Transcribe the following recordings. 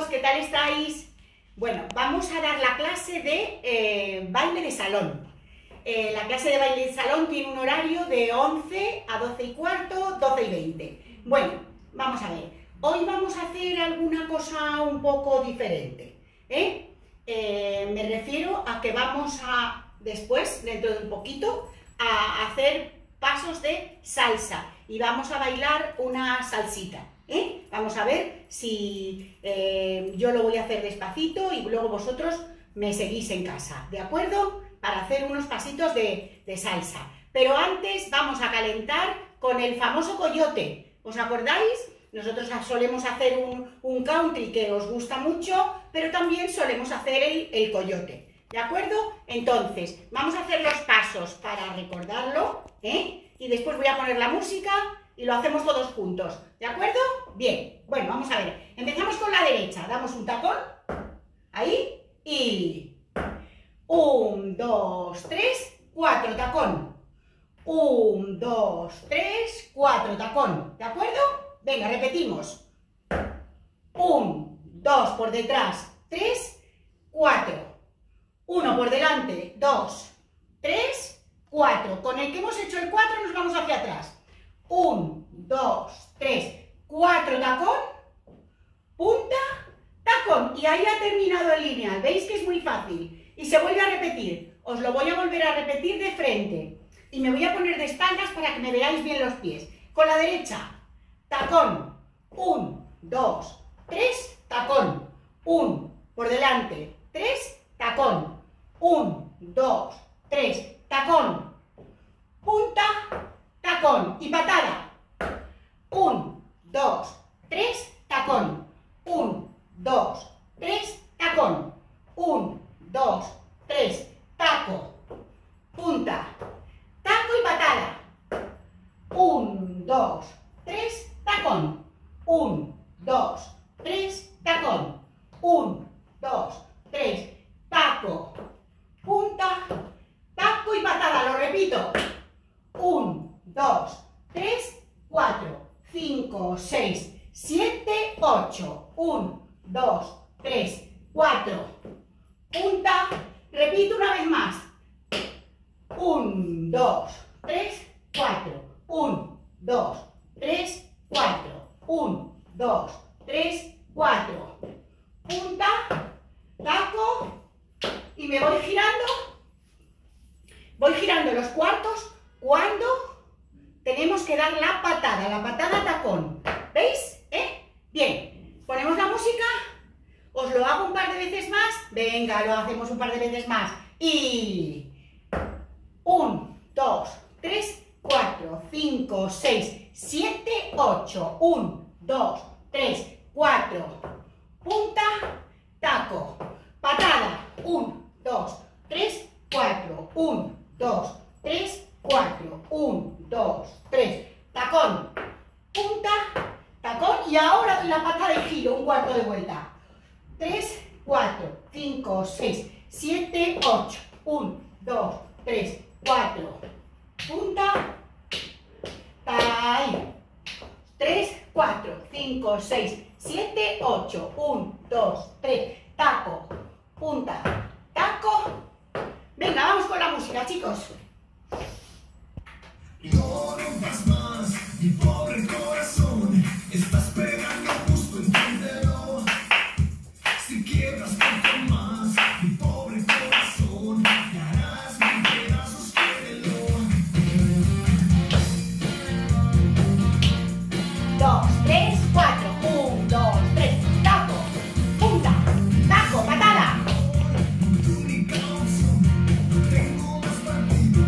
¿qué tal estáis? Bueno, vamos a dar la clase de baile de salón. La clase de baile de salón tiene un horario de 11 a 12 y cuarto, 12 y 20. Bueno, vamos a ver. Hoy vamos a hacer alguna cosa un poco diferente. Me refiero a que vamos a, después, dentro de un poquito, a hacer pasos de salsa. Y vamos a bailar una salsita. Vamos a ver si yo lo voy a hacer despacito y luego vosotros me seguís en casa, ¿de acuerdo? Para hacer unos pasitos de salsa. Pero antes vamos a calentar con el famoso coyote. ¿Os acordáis? Nosotros solemos hacer un country que os gusta mucho, pero también solemos hacer el coyote, ¿de acuerdo? Entonces, vamos a hacer los pasos para recordarlo, y después voy a poner la música y lo hacemos todos juntos, ¿de acuerdo? Bien, bueno, vamos a ver. Empezamos con la derecha, damos un tacón, ahí, y 1, 2, 3, 4, tacón. 1, 2, 3, 4, tacón, ¿de acuerdo? Venga, repetimos. 1, 2 por detrás, 3, 4. 1 por delante, 2, 3, 4. Con el que hemos hecho el 4 nos vamos hacia atrás. 1, 2, 3, 4, tacón, punta, tacón. Y ahí ha terminado el lineal. ¿Veis que es muy fácil? Y se vuelve a repetir. Os lo voy a volver a repetir de frente. Y me voy a poner de espaldas para que me veáis bien los pies. Con la derecha, tacón. 1, 2, 3, tacón. 1 por delante, 3, tacón. 1, 2, 3, tacón. Punta, tacón y patada. 1, 2, 3, tacón. 1, 2, 3, tacón. 1, 2, 3, taco. Punta, taco y patada. 1, 2, 3, tacón. 1, 2, 3, tacón. 1, 2, 3, taco. Punta, taco y patada. Lo repito. 1, 2, 3, 4, 5, 6, 7, 8. 1, 2, 3, 4. Punta. Repito una vez más. 1, 2, 3, 4. 1, 2, 3, 4. 1, 2, 3, 4. Punta, taco y me voy girando. Voy girando los cuartos cuando tenemos que dar la patada tacón. ¿Veis? Bien, ponemos la música. Os lo hago un par de veces más. Venga, lo hacemos un par de veces más. Y 1, 2, 3, 4, 5, 6, 7, 8. 1, 2, 3, 4. Punta, taco, patada. 1, 2, 3, 4. 1, 2, 3, 4. 1, 2, 3. Tacón, punta, tacón. Y ahora doy la patada y giro un cuarto de vuelta. 3, 4, 5, 6, 7, 8. 1, 2, 3, 4. Punta, ahí. 3, 4, 5, 6, 7, 8. 1, 2, 3. Taco, punta, taco. Venga, vamos con la música, chicos. No rompas más, mi pobre corazón. Estás pegando justo, entiéndelo. Si quiebras poco más, mi pobre corazón, te harás mil pedazos, quiérelo. 2, 3, 4. 1, 2, 3. Taco, punta, taco, patada. Tu única opción, no tengo más partido.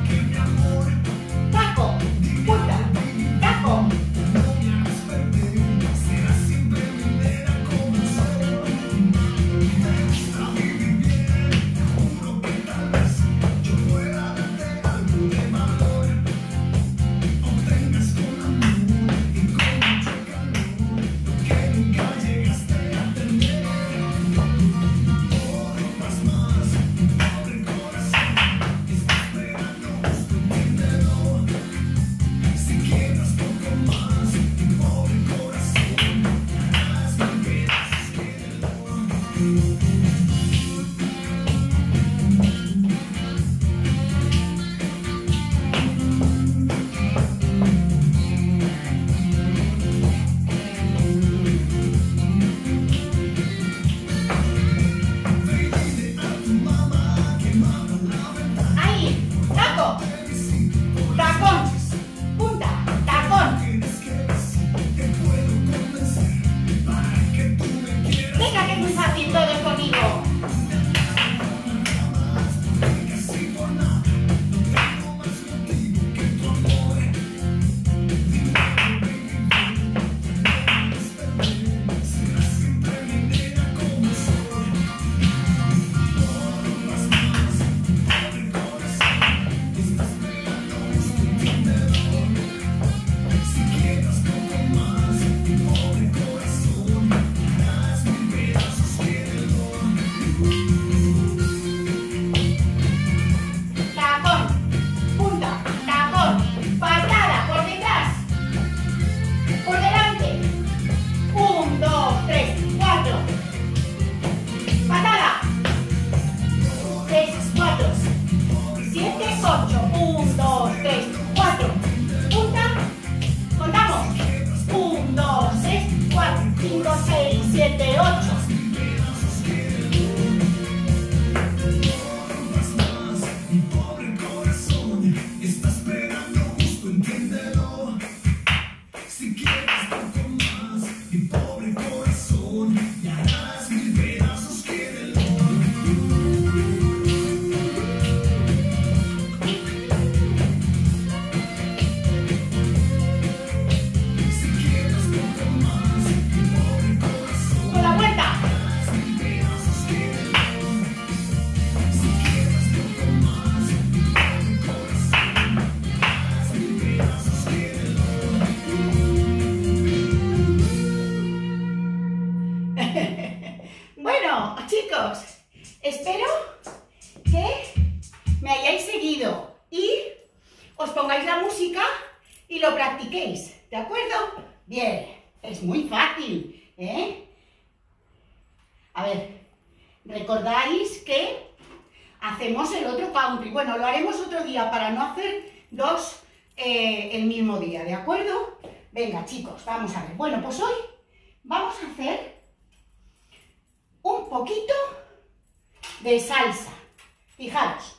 Bueno, chicos, espero que me hayáis seguido y os pongáis la música y lo practiquéis, ¿de acuerdo? Bien, es muy fácil, ¿eh? A ver, recordáis que hacemos el otro country. Bueno, lo haremos otro día para no hacer dos el mismo día, ¿de acuerdo? Venga, chicos, vamos a ver. Bueno, pues hoy vamos a hacer un poquito de salsa. Fijaros,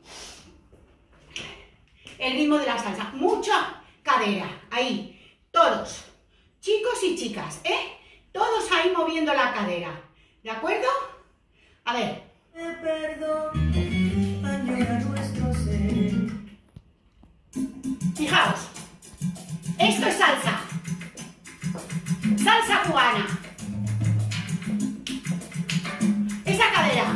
el ritmo de la salsa, mucha cadera, ahí, todos, chicos y chicas, todos ahí moviendo la cadera, ¿de acuerdo? A ver. Perdón, añora nuestro ser. Fijaos, esto es salsa, salsa cubana, esa cadera.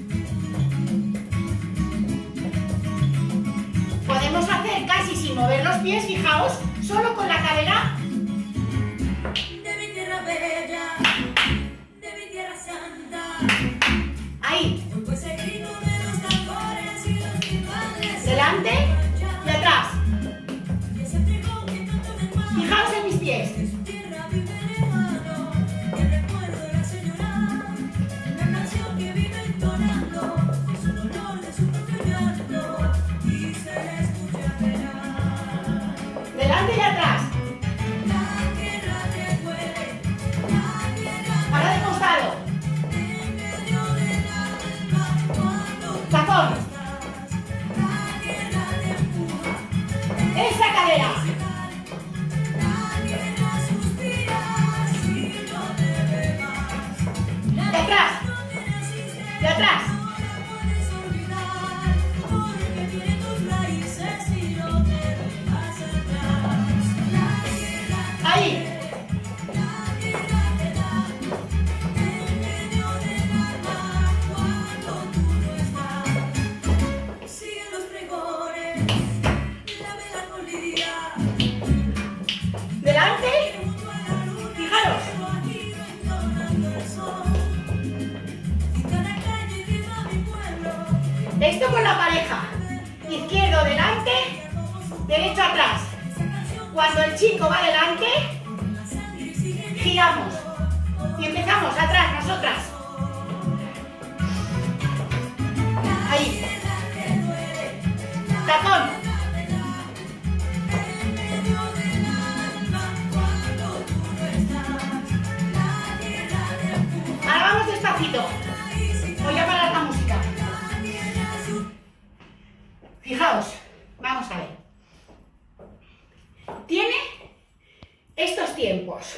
Podemos hacer casi sin mover los pies, fijaos, solo con la cadera. De mi tierra bella, de mi tierra santa. Ahí, Pues el grito de los tambores y los timbales. delante y atrás. Y ese pregón que tanto me mata. Fijaos en mis pies. De su tierra vive lejano. Y el recuerdo de la señora. Una canción que vive entonando. Es un olor de su propio llanto. Y se le escucha velar. Delante y atrás. La tierra te duele. La tierra Ahora de costado. en medio del alma. Cuando tú Tacón. estás, la tierra te empuja. Esa cadera. La tierra suspira si no te ve más. De atrás. De atrás. No la puedes olvidar porque tiene tus raíces y no te dejas atrás. La tierra Ahí. la tierra te da en medio del alma cuando tú no estás. Siguen los pregones, la melancolía. Delante. Junto a la luna, Fijaros. aquí entonando el sol. Y cada calle viva mi pueblo. Esto con la pareja. Izquierdo delante, derecho atrás. Cuando el chico va delante, giramos. Y empezamos atrás, nosotras. Ahí. Tacón. Ahora vamos despacito. Voy a parar la música. Fijaos, vamos a ver. Tiene estos tiempos.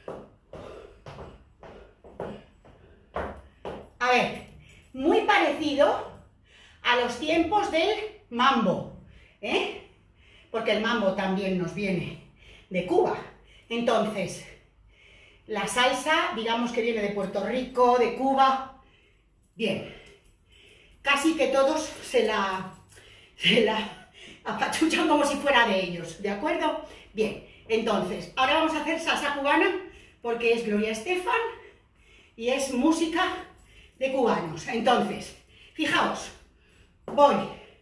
A ver, muy parecido a los tiempos del mambo, ¿eh? Porque el mambo también nos viene de Cuba. Entonces, la salsa, digamos que viene de Puerto Rico, de Cuba. Bien, casi que todos se la apachuchan como si fuera de ellos, ¿de acuerdo? Bien, entonces, ahora vamos a hacer salsa cubana porque es Gloria Estefan y es música de cubanos. Entonces, fijaos, voy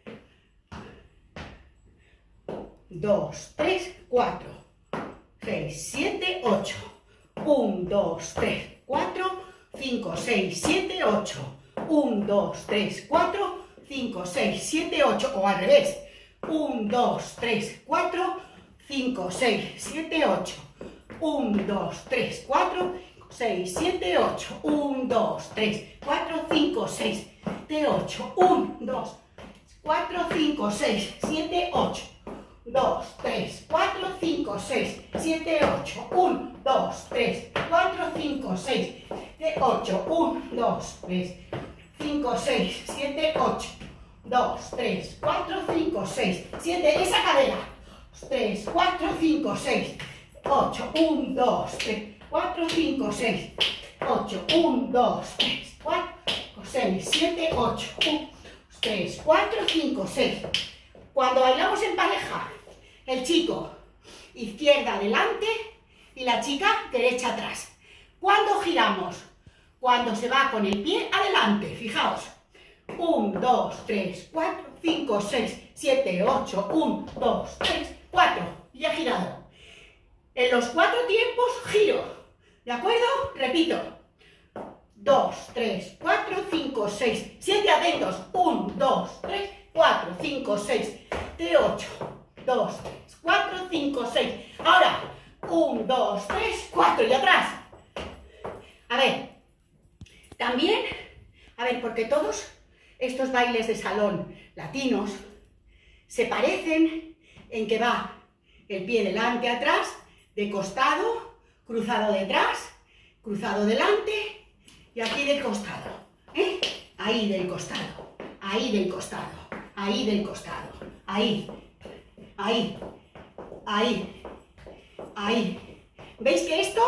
2, 3, 4, 6, 7, 8. 1, 2, 3, 4, 5, 6, 7, 8. 1, 2, 3, 4, 5, 6, 7, 8. O al revés. 1, 2, 3, 4, 5, 6, 7, 8. 1, 2, 3, 4, 6, 7, 8. 1, 2, 3, 4, 5, 6, 7, 8. 1, 2, 4, 5, 6, 7, 8. 2, 3, 4, 5, 6, 7, 8. 1, 2, 3, 4, 5, 6, 7, 8. 1, 2, 3, 5, 6, 7, 8. 2, 3, 4, 5, 6, 7. Esa cadera. 3, 4, 5, 6, 8. 1, 2, 3, 4, 5, 6, 8. 1, 2, 3, 4, 6, 7, 8. 1, 3, 4, 5, 6. Cuando bailamos en pareja, el chico izquierda adelante y la chica derecha atrás. Cuando giramos, cuando se va con el pie adelante. Fijaos. 1, 2, 3, 4, 5, 6, 7, 8. 1, 2, 3, 4. Y he girado. En los 4 tiempos giro. ¿De acuerdo? Repito. 2, 3, 4, 5, 6, 7, atentos. 1, 2, 3, 4, 5, 6, 7, 8. 2, 3, 4, 5, 6. Ahora, 1, 2, 3, 4 y atrás. A ver, también, porque todos estos bailes de salón latinos se parecen en que va el pie delante, atrás, de costado, cruzado detrás, cruzado delante y aquí del costado. Ahí del costado, ahí del costado, ahí del costado, ahí, ahí, ahí, ahí. ¿Veis que esto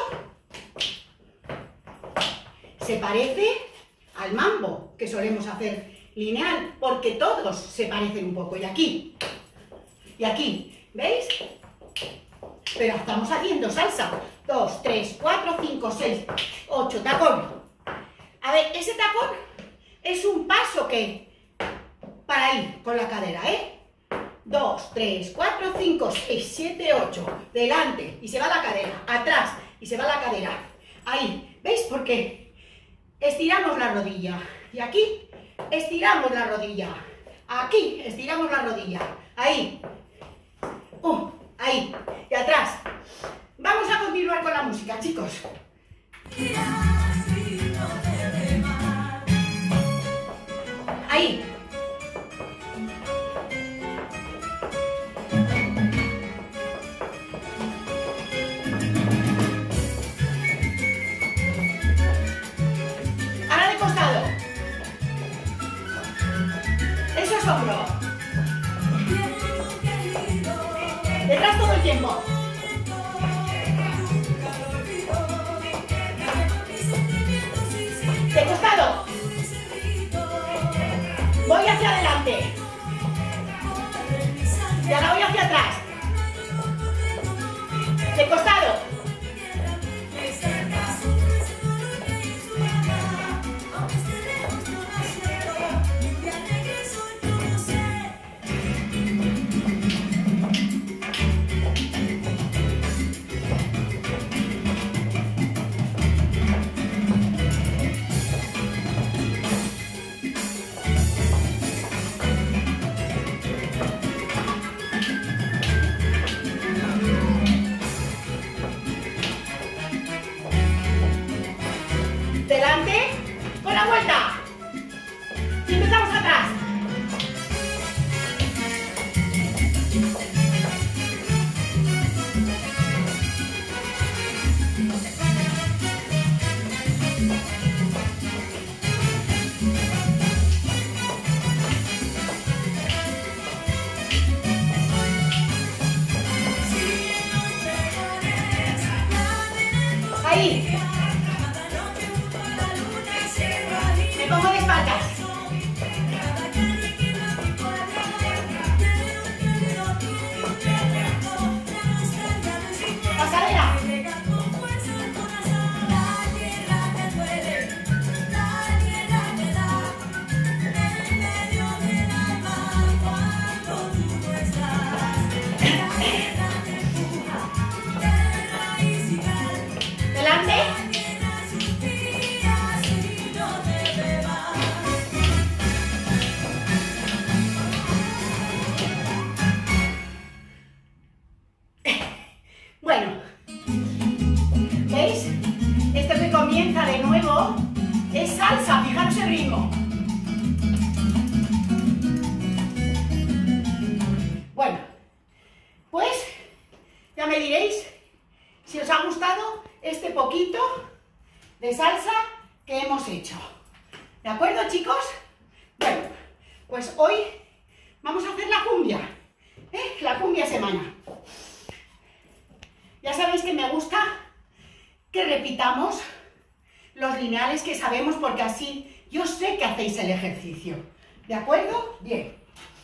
se parece al mambo que solemos hacer lineal? Porque todos se parecen un poco. Y aquí, ¿veis? Pero estamos haciendo salsa. 2, 3, 4, 5, 6, 8, tacón. A ver, ese tacón es un paso que para ir con la cadera, 2, 3, 4, 5, 6, 7, 8. Delante y se va la cadera. Atrás y se va la cadera. Ahí, ¿veis? Porque estiramos la rodilla. Y aquí estiramos la rodilla. Aquí estiramos la rodilla. Ahí. Ahí. Y atrás. Vamos a continuar con la música, chicos. Ahí. Ahora de costado. Eso es hombro. Detrás todo el tiempo. De costado. Voy hacia adelante. Y ahora voy hacia atrás. De costado. Delante, con la vuelta. Y empezamos atrás. Ahí. Me pongo de espaldas. Pasadera. Delante. Bueno, ¿veis? Esto que comienza de nuevo es salsa, fijaros el ritmo. Bueno, pues ya me diréis si os ha gustado este poquito de salsa que hemos hecho. ¿De acuerdo, chicos? Bueno, pues hoy vamos a hacer la cumbia, la cumbia semana. Ya sabéis que me gusta que repitamos los lineales que sabemos porque así yo sé que hacéis el ejercicio. ¿De acuerdo? Bien.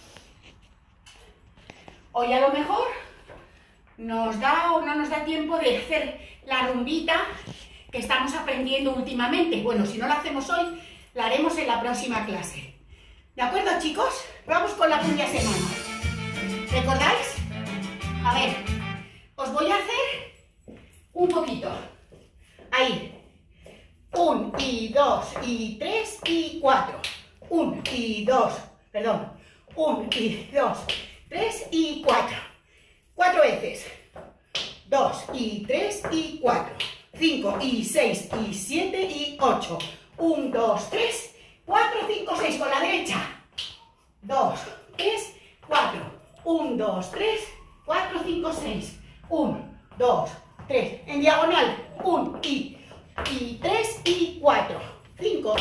Hoy a lo mejor nos da o no nos da tiempo de hacer la rumbita que estamos aprendiendo últimamente. Bueno, si no lo hacemos hoy, la haremos en la próxima clase. ¿De acuerdo, chicos? Vamos con la puña semana. ¿Recordáis? A ver, os voy a hacer un poquito. Ahí. 1 y 2 y 3 y 4. 1 y 2, perdón. 1 y 2, 3 y 4. 4 veces. 2 y 3 y 4. 5 y 6 y 7 y 8. 1, 2, 3, 4, 5, 6 con la derecha. 2, 3, 4. 1, 2, 3, 4, 5, 6. 1, 2, 3. En diagonal. 1 y 3 y 4. 5,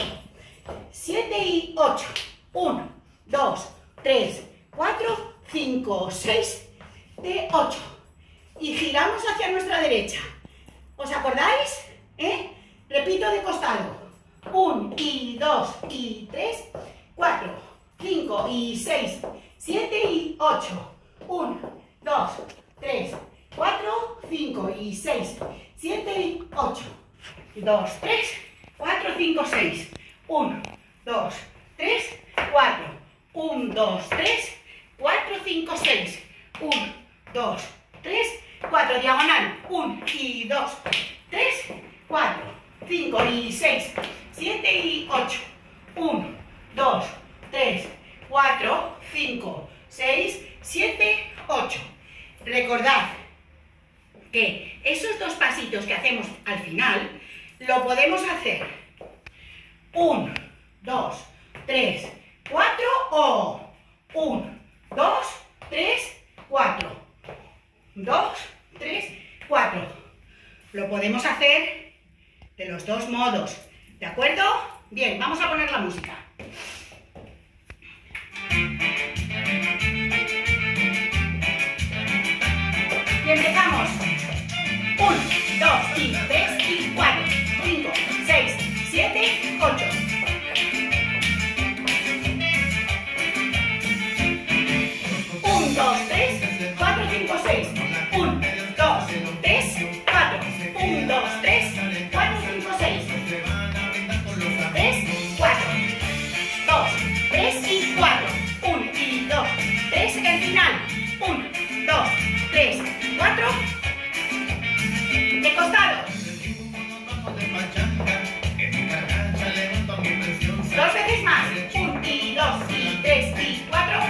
7 y 8. 1, 2, 3, 4, 5, 6 de 8. Y giramos hacia nuestra derecha. ¿Os acordáis? Repito de costado. 1 y 2 y 3, 4, 5 y 6, 7 y 8. 1, 2, 3, 4, 5 y 6, 7 y 8. 2, 3, 4, 5, 6. 1, 2, 3, 4. 1, 2, 3, 4, 5, 6. 1, 2, 3, 4. Diagonal. 1 y 2, 3, 4, 5 y 6, 7 y 8. 1, 2, 3, 4, 5, 6, 7, 8. Recordad que esos dos pasitos que hacemos al final lo podemos hacer 1, 2, 3, 4 o 1, 2, 3, 4. 2, 3, 4. Lo podemos hacer de los dos modos. ¿De acuerdo? Bien, vamos a poner la música. Y empezamos. 1, 2 y 3 y 4, 5, 6, 7, 8. 1, 2, 3, 4, 5, 6. 1, 2, 3, 4. 1, 2, 3, 4, 5, 6. 3, 4. 2, 3 y 4. 1 y 2, 3 el final. 1, 2, 3, 4. De costado. 2 veces más. 1 y 2 y 3 y 4.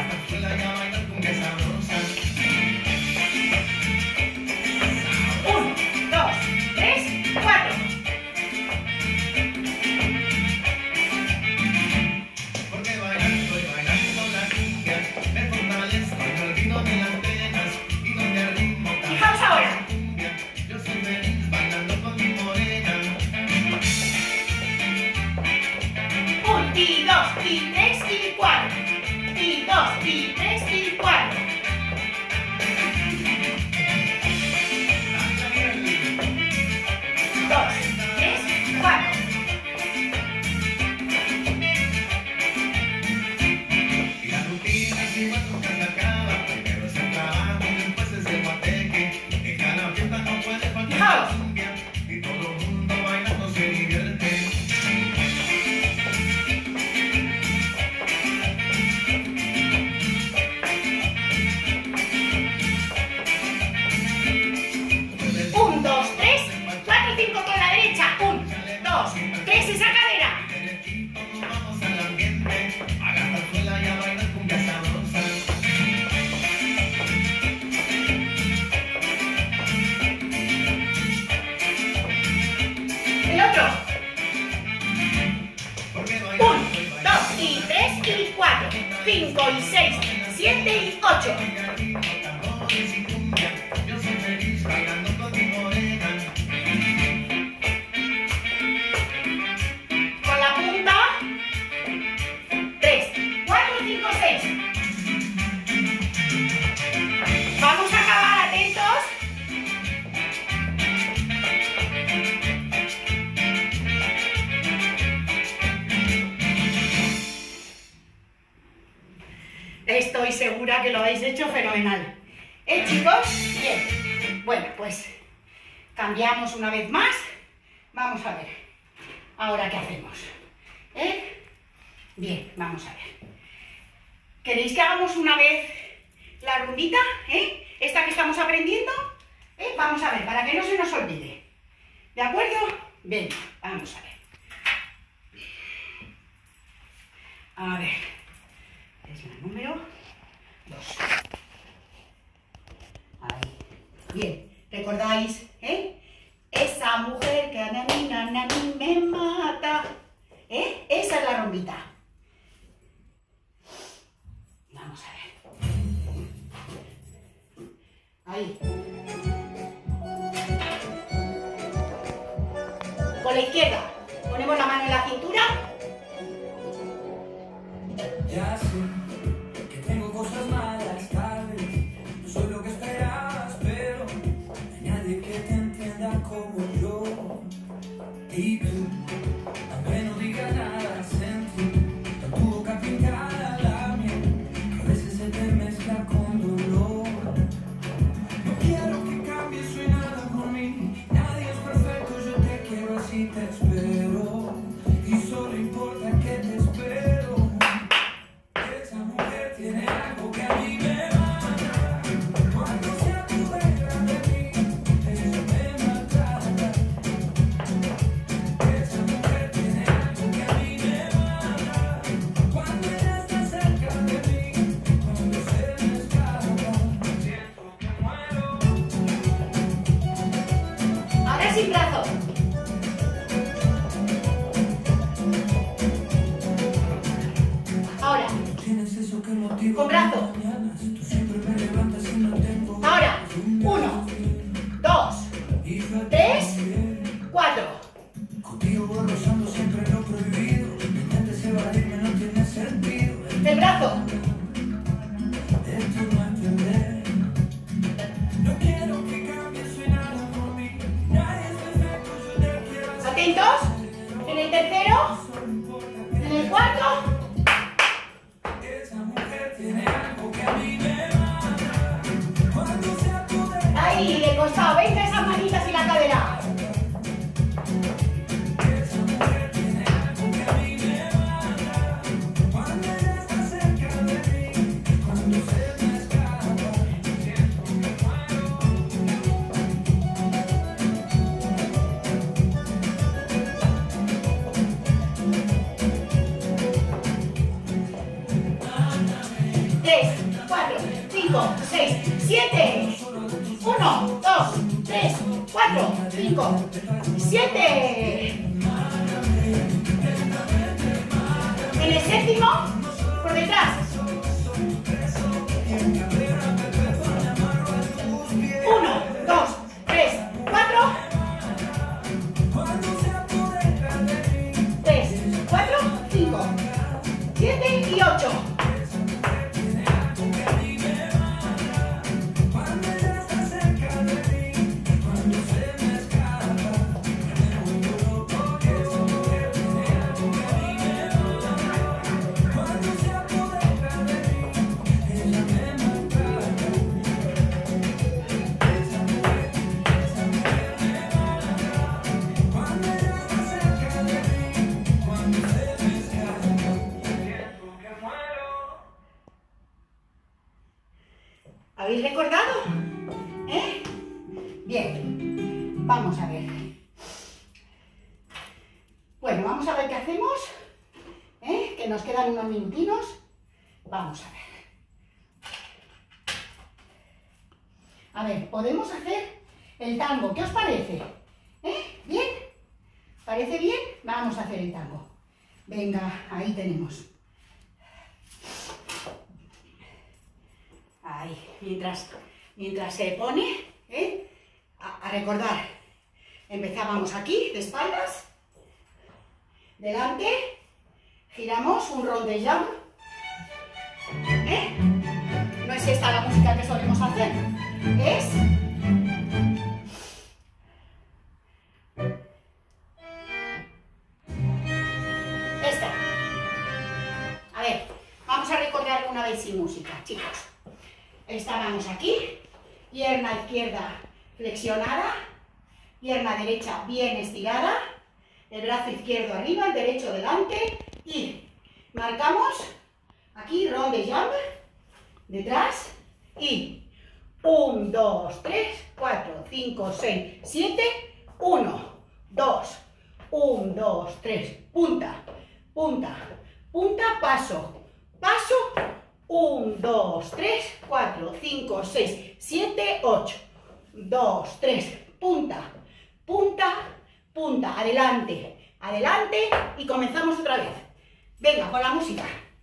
1, 2, 3, 4. Porque bailando y bailando la cumbia me fortalezco y me olvido de las penas y donde el ritmo Fijaos ahora. cumbia yo soy feliz bailando con mi morena. 1 y 2 y 3 y 4. Y 2 y 3 y 4. 2, 3, 4. Y la rutina si va nunca se acaba, primero es el trabajo y después es el guateque. En cada fiesta no puede faltar la cumbia y todo el mundo bailando se divierte. y 6, 7 y 8. Yo soy feliz bailando con mi morena. Con la punta. 3, 4, 5, 6. Vamos a acabar, atentos. Estoy segura que lo habéis hecho fenomenal. Chicos? Bien. Bueno, pues cambiamos una vez más. Vamos a ver. Ahora, ¿qué hacemos? Bien, vamos a ver. ¿Queréis que hagamos una vez la rondita? Esta que estamos aprendiendo. Vamos a ver, para que no se nos olvide. ¿De acuerdo? Bien, vamos a ver. A ver. Es la número 2. Ahí. Bien, ¿recordáis? Esa mujer que a mí me mata. Esa es la rondita. Vamos a ver. Ahí. Con la izquierda. Ponemos la mano en la cintura. Ya sé que tengo cosas malas, tal vez no soy lo que esperabas, pero no hay nadie que te entienda como yo. Y tú, aunque no digas nada, sentí tu boca pintada la mía, que a veces se te mezcla con dolor. No quiero que cambies, soy nada por mí, nadie es perfecto, yo te quiero así, te espero, y solo importa que te espero. Esa mujer tiene algo que a mí me mata, cuando se apodera de mí, ella me maltrata. Esa mujer tiene algo que a mí me mata, cuando ella está cerca de mí, cuando se me escapa, siento que muero. Ahora sin brazo. Ahora. Tienes eso que motiva Con brazo. mis mañanas, tú siempre me levantas y no tengo. Ahora. 1, 2, Y yo 3, 4. contigo voy rozando siempre lo prohibido. No intentes evadirme, no tiene sentido. El brazo. Esto no es perder. No quiero que cambies, soy nada por mí. Nadie es perfecto, yo te quiero así. Atentos. En el tercero. En el cuarto. Esa mujer tiene algo que a mí me mata. Cuando se apodera. Ahí, de costado. Venga esas manitas y la cadera. Esa mujer tiene algo que a mí me mata. Cuando ella está cerca de mí, cuando se me escapa, siento que muero. 3, 4, 5, 6, 7. 1, 2, 3, 4, 5, 7. En el séptimo, por detrás. 1, 2, 3, 4. 3, 4, 5, 7 y 8. ¿Habéis recordado? Bien, vamos a ver. Bueno, vamos a ver qué hacemos. Que nos quedan unos minutinos. Vamos a ver. A ver, podemos hacer el tango. ¿Qué os parece? ¿Bien? ¿Parece bien? Vamos a hacer el tango. Venga, ahí tenemos. Ahí, mientras se pone, a recordar. Empezábamos aquí, de espaldas, delante, giramos un rondellón. No es esta la música que solemos hacer, es... esta. A ver, vamos a recordar una vez sin música, chicos. Estábamos aquí, pierna izquierda flexionada, Pierna derecha bien estirada, el brazo izquierdo arriba, el derecho delante y marcamos aquí round de jump, detrás y 1, 2, 3, 4, 5, 6, 7, 1, 2, 1, 2, 3, punta, punta, punta, paso, paso, 1, 2, 3, 4, 5, 6, 7, 8, 2, 3, punta, punta, punta, adelante, adelante y comenzamos otra vez. Venga, con la música.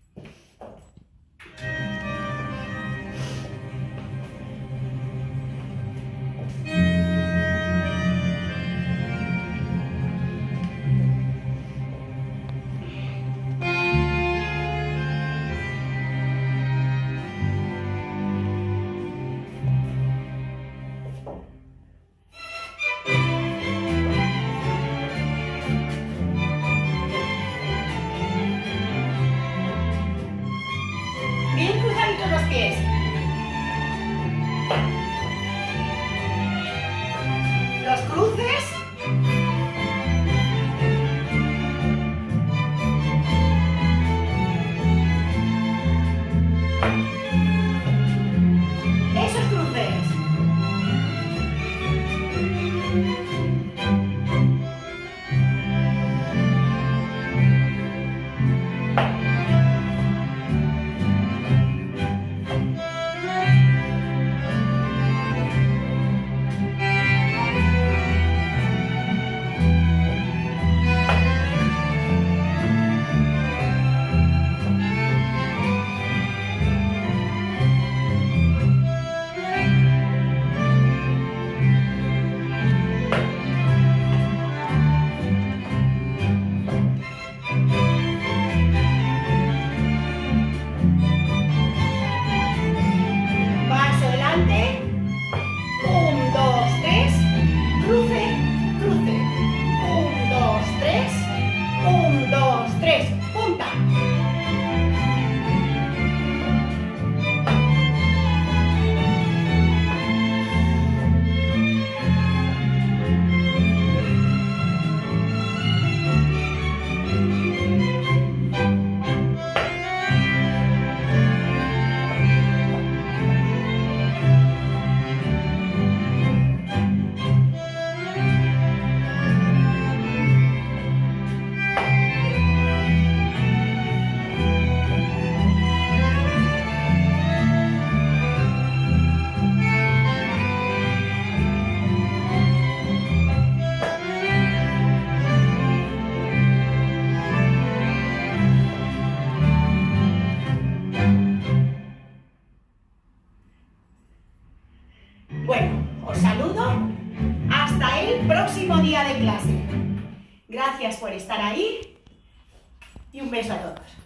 Bien cruzaditos los pies. Los cruces. Esos cruces. Paso delante. 1, 2, 3. Cruce, cruce. 1, 2, 3. 1, 2, 3. Punta. Bueno, os saludo hasta el próximo día de clase. Gracias por estar ahí y un beso a todos.